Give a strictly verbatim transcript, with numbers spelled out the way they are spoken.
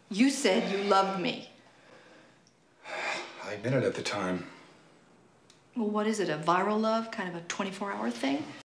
You said you loved me. I admitted at the time. Well, what is it, a viral love? Kind of a twenty-four hour thing?